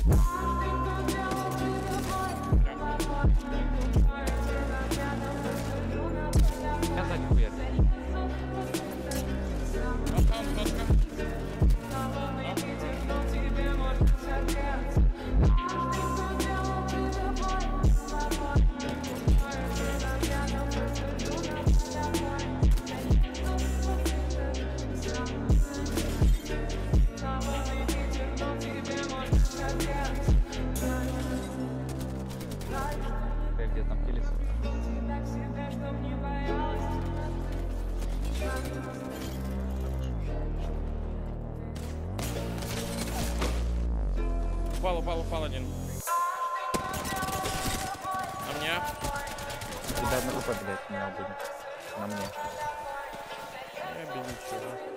Я сзади хуярю. Где там пилится? Упал один. На мне. Тебя одна группа, блядь, меня будет. На мне. Я без ничего.